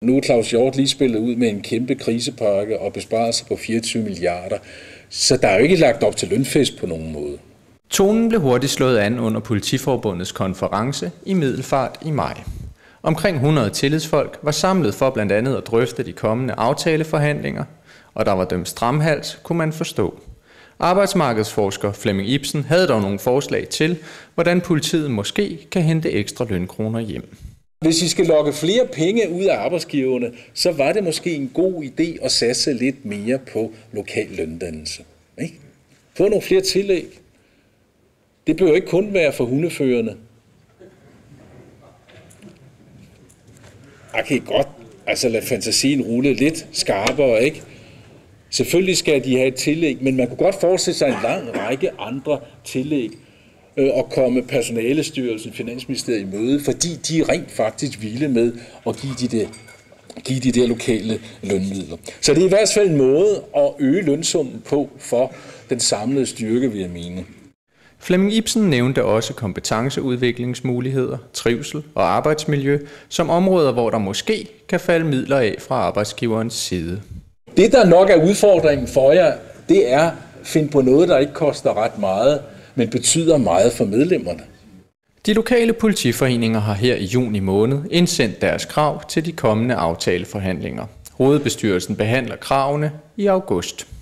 Nu er Claus Hjort lige spillet ud med en kæmpe krisepakke og besparelser på 24 milliarder, så der er jo ikke lagt op til lønfest på nogen måde. Tonen blev hurtigt slået an under Politiforbundets konference i Middelfart i maj. Omkring 100 tillidsfolk var samlet for blandt andet at drøfte de kommende aftaleforhandlinger, og der var dømt stramhals, kunne man forstå. Arbejdsmarkedsforsker Flemming Ibsen havde dog nogle forslag til, hvordan politiet måske kan hente ekstra lønkroner hjem. Hvis I skal lokke flere penge ud af arbejdsgiverne, så var det måske en god idé at satse lidt mere på lokal løndannelse. Ikke? Få nogle flere tillæg. Det bør ikke kun være for hundeførerne. Okay, godt. Altså lad fantasien rulle lidt skarpere, ikke? Selvfølgelig skal de have et tillæg, men man kunne godt forestille sig en lang række andre tillæg og komme personalestyrelsen, Finansministeriet i møde, fordi de er rent faktisk vilde med at give de der lokale lønmidler. Så det er i hvert fald en måde at øge lønsummen på for den samlede styrke, vil jeg mene. Flemming Ibsen nævnte også kompetenceudviklingsmuligheder, trivsel og arbejdsmiljø som områder, hvor der måske kan falde midler af fra arbejdsgiverens side. Det, der nok er udfordringen for jer, det er at finde på noget, der ikke koster ret meget, men betyder meget for medlemmerne. De lokale politiforeninger har her i juni måned indsendt deres krav til de kommende aftaleforhandlinger. Hovedbestyrelsen behandler kravene i august.